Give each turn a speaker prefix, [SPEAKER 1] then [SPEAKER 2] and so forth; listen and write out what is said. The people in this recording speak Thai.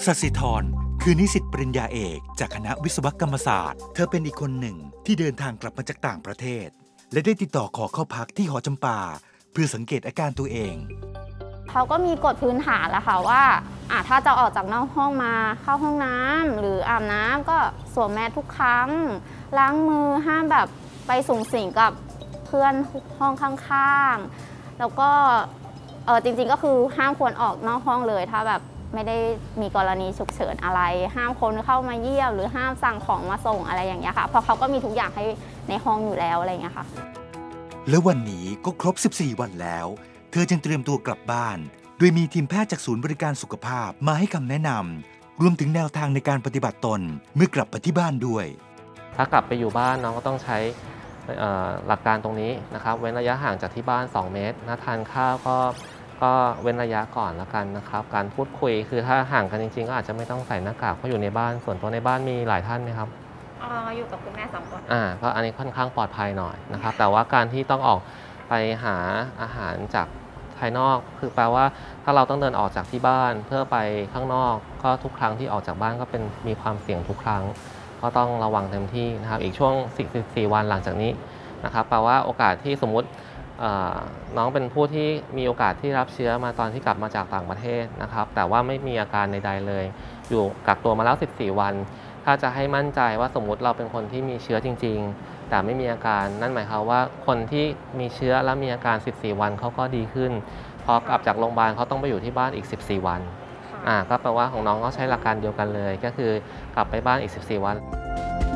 [SPEAKER 1] สศิธรคือนิสิตปริญญาเอกจากคณะวิศวกรรมศาสตร์เธอเป็นอีกคนหนึ่งที่เดินทางกลับมาจากต่างประเทศและได้ติดต่อขอเข้าพักที่หอจำปาเพื่อสังเกตอาการตัวเอง
[SPEAKER 2] เขาก็มีกฎพื้นฐานแล้วค่ะว่าถ้าจะออกจากนอกห้องมาเข้าห้องน้ำหรืออาบน้ำก็สวมแมสทุกครั้งล้างมือห้ามแบบไปสุงสิงกับเพื่อนห้องข้างๆแล้วก็จริงๆก็คือห้ามควรออกนอกห้องเลยถ้าแบบไม่ได้มีกรณีฉุกเฉินอะไรห้ามคนเข้ามาเยี่ยมหรือห้ามสั่งของมาส่งอะไรอย่างเงี้ยค่ะเพราะเขาก็มีทุกอย่างให้ในห้องอยู่แล้วอะไรอย่างเงี้ยค่ะ
[SPEAKER 1] และวันนี้ก็ครบ14วันแล้วเธอจึงเตรียมตัวกลับบ้านโดยมีทีมแพทย์จากศูนย์บริการสุขภาพมาให้คำแนะนำรวมถึงแนวทางในการปฏิบัติตนเมื่อกลับไปที่บ้านด้วย
[SPEAKER 3] ถ้ากลับไปอยู่บ้านน้องก็ต้องใช้หลักการตรงนี้นะครับเว้นระยะห่างจากที่บ้าน2 เมตรนะทานข้าวก็เว้นระยะก่อนแล้วกันนะครับการพูดคุยคือถ้าห่างกันจริงๆก็อาจจะไม่ต้องใส่หน้ากากเพราะอยู่ในบ้านส่วนตัวในบ้านมีหลายท่านไหมครับ
[SPEAKER 2] อยู่กับคุณแม่2 คน
[SPEAKER 3] ก็อันนี้ค่อนข้างปลอดภัยหน่อยนะครับแต่ว่าการที่ต้องออกไปหาอาหารจากภายนอกคือแปลว่าถ้าเราต้องเดินออกจากที่บ้านเพื่อไปข้างนอกก็ทุกครั้งที่ออกจากบ้านก็มีความเสี่ยงทุกครั้งก็ต้องระวังเต็มที่นะครับอีกช่วง14 วันหลังจากนี้นะครับแปลว่าโอกาสที่สมมุติน้องเป็นผู้ที่มีโอกาสที่รับเชื้อมาตอนที่กลับมาจากต่างประเทศนะครับแต่ว่าไม่มีอาการใดๆเลยอยู่กักตัวมาแล้ว14 วันถ้าจะให้มั่นใจว่าสมมุติเราเป็นคนที่มีเชื้อจริงๆแต่ไม่มีอาการนั่นหมายความว่าคนที่มีเชื้อและมีอาการ14 วันเขาก็ดีขึ้นพอกลับจากโรงพยาบาลเขาต้องไปอยู่ที่บ้านอีก14 วันก็แปลว่าของน้องก็ใช้หลักการเดียวกันเลยก็คือกลับไปบ้านอีก14 วัน